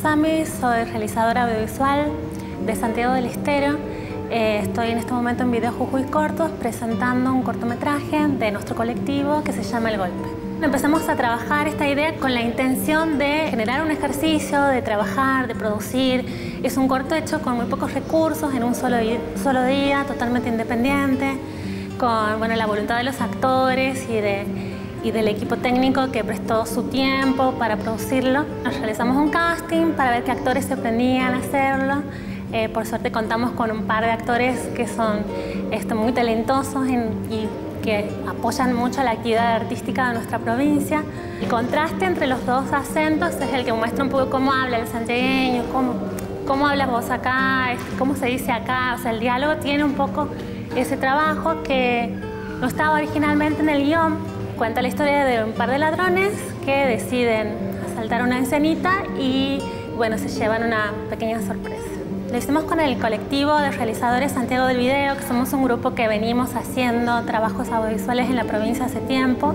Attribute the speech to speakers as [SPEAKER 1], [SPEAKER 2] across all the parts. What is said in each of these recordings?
[SPEAKER 1] Josami, soy realizadora audiovisual de Santiago del Estero. Estoy en este momento en Video Jujuy Cortos presentando un cortometraje de nuestro colectivo que se llama El Golpe. Empezamos a trabajar esta idea con la intención de generar un ejercicio, de trabajar, de producir. Es un corto hecho con muy pocos recursos, en un solo día, totalmente independiente, con la voluntad de los actores y del equipo técnico que prestó su tiempo para producirlo. Nos realizamos un casting para ver qué actores se prendían a hacerlo. Por suerte contamos con un par de actores que son muy talentosos y que apoyan mucho la actividad artística de nuestra provincia. El contraste entre los dos acentos es el que muestra un poco cómo habla el santiagueño, cómo hablas vos acá, cómo se dice acá. O sea, el diálogo tiene un poco ese trabajo que no estaba originalmente en el guión. Cuenta la historia de un par de ladrones que deciden asaltar una encenita y, se llevan una pequeña sorpresa. Lo hicimos con el colectivo de realizadores Santiago del Video, que somos un grupo que venimos haciendo trabajos audiovisuales en la provincia hace tiempo.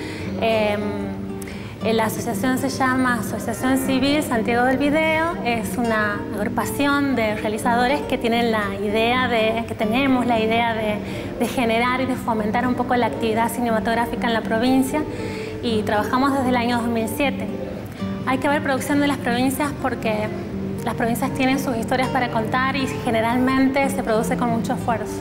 [SPEAKER 1] La asociación se llama Asociación Civil Santiago del Video. Es una agrupación de realizadores que tienen tenemos la idea de generar y de fomentar un poco la actividad cinematográfica en la provincia, y trabajamos desde el año 2007. Hay que ver producción de las provincias porque las provincias tienen sus historias para contar y generalmente se produce con mucho esfuerzo.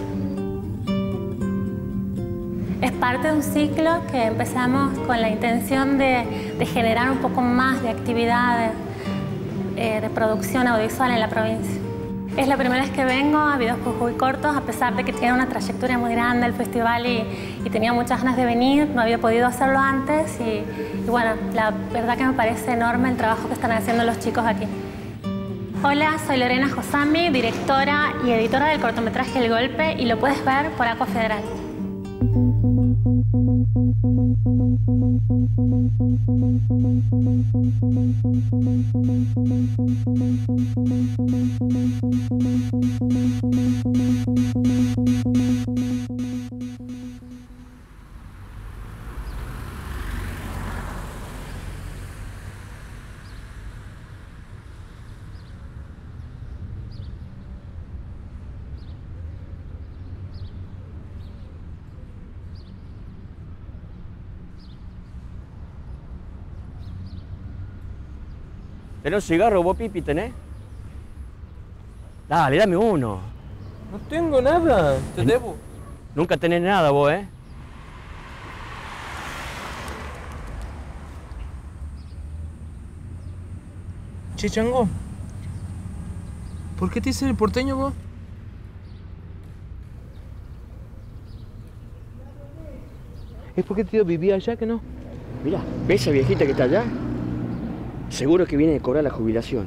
[SPEAKER 1] Es parte de un ciclo que empezamos con la intención de generar un poco más de actividad de producción audiovisual en la provincia. Es la primera vez que vengo a Video Jujuy Cortos, a pesar de que tiene una trayectoria muy grande el festival y tenía muchas ganas de venir, no había podido hacerlo antes y la verdad que me parece enorme el trabajo que están haciendo los chicos aquí. Hola, soy Lorena Josami, directora y editora del cortometraje El Golpe, y lo puedes ver por Aqua Federal.
[SPEAKER 2] ¿Tenés un cigarro vos, Pipi, tenés? Dale, dame uno.
[SPEAKER 3] No tengo nada, te debo.
[SPEAKER 2] Nunca tenés nada vos, ¿eh?
[SPEAKER 3] Che, Chango, ¿por qué te dices el porteño vos? ¿Es porque tío vivía allá que no?
[SPEAKER 2] Mirá, ¿ves esa viejita que está allá? Seguro que viene de cobrar la jubilación.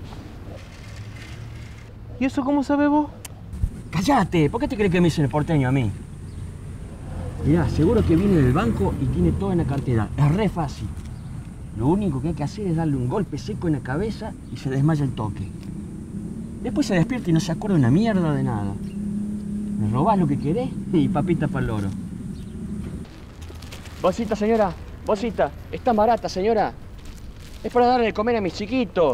[SPEAKER 3] ¿Y eso cómo sabes vos?
[SPEAKER 2] ¡Cállate! ¿Por qué te crees que me dicen el porteño a mí? Mirá, seguro que viene del banco y tiene todo en la cartera. Es re fácil. Lo único que hay que hacer es darle un golpe seco en la cabeza y se desmaya el toque. Después se despierta y no se acuerda una mierda de nada. Me robás lo que querés y papita para el loro. Bolsita, señora. Bolsita. Está barata, señora. Es para darle de comer a mis chiquitos.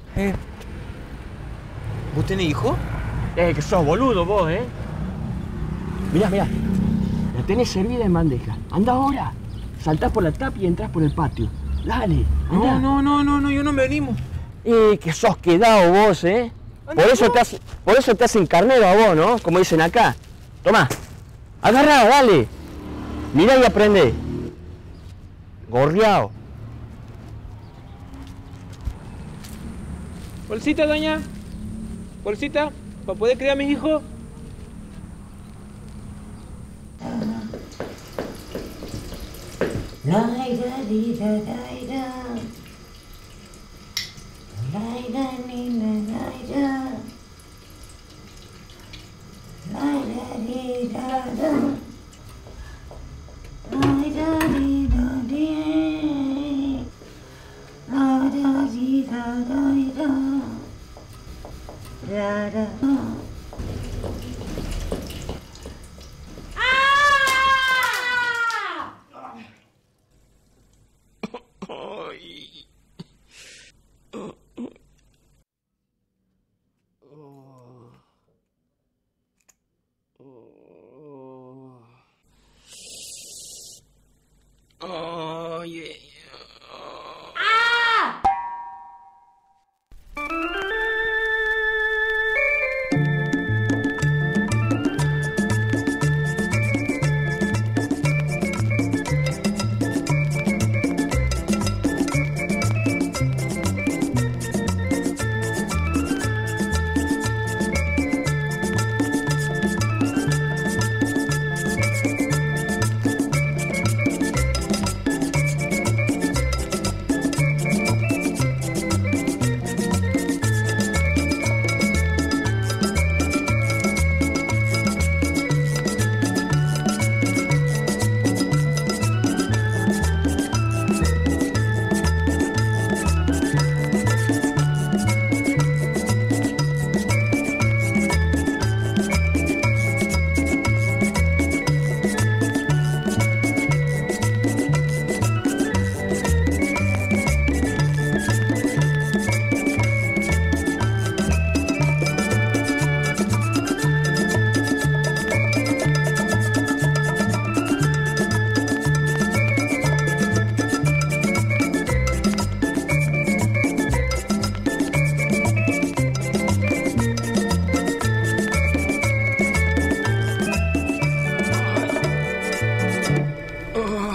[SPEAKER 3] ¿Vos tenés hijo?
[SPEAKER 2] Que sos boludo vos, ¿eh? Mirá. La tenés servida en bandeja. Anda ahora. Saltás por la tapa y entrás por el patio. Dale, anda.
[SPEAKER 3] No, yo no me animo.
[SPEAKER 2] Que sos quedado vos, ¿eh? Por eso te hacen carnero a vos, ¿no? Como dicen acá. Tomá. Agarrá, dale. Mirá y aprendé. Gorriao.
[SPEAKER 3] Bolsita, doña. Bolsita, para poder criar a mis hijos.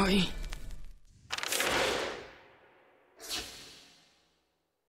[SPEAKER 3] Ay.